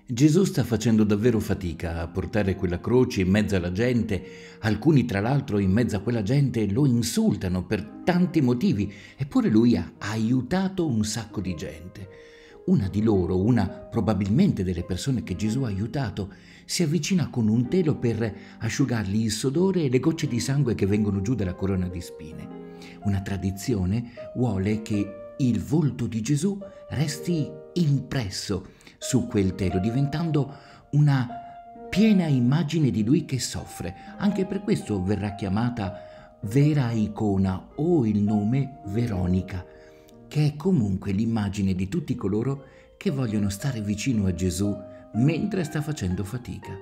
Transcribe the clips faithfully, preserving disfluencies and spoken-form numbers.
Gesù sta facendo davvero fatica a portare quella croce in mezzo alla gente. Alcuni, tra l'altro, in mezzo a quella gente lo insultano per tanti motivi, eppure lui ha aiutato un sacco di gente. Una di loro, una probabilmente delle persone che Gesù ha aiutato, si avvicina con un telo per asciugargli il sudore e le gocce di sangue che vengono giù dalla corona di spine. Una tradizione vuole che il volto di Gesù resti impresso su quel telo, diventando una piena immagine di lui che soffre. Anche per questo verrà chiamata vera icona o il nome Veronica, che è comunque l'immagine di tutti coloro che vogliono stare vicino a Gesù mentre sta facendo fatica.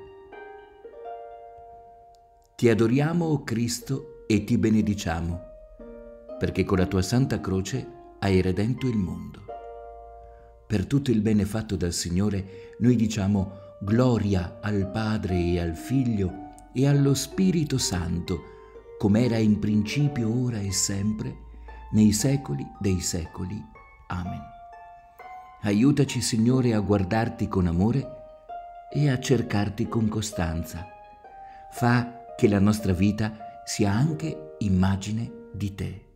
Ti adoriamo, o Cristo, e ti benediciamo, perché con la tua santa croce hai redento il mondo. Per tutto il bene fatto dal Signore, noi diciamo gloria al Padre e al Figlio e allo Spirito Santo, come era in principio, ora e sempre, nei secoli dei secoli. Amen. Aiutaci, Signore, a guardarti con amore e a cercarti con costanza. Fa che la nostra vita sia anche immagine di te.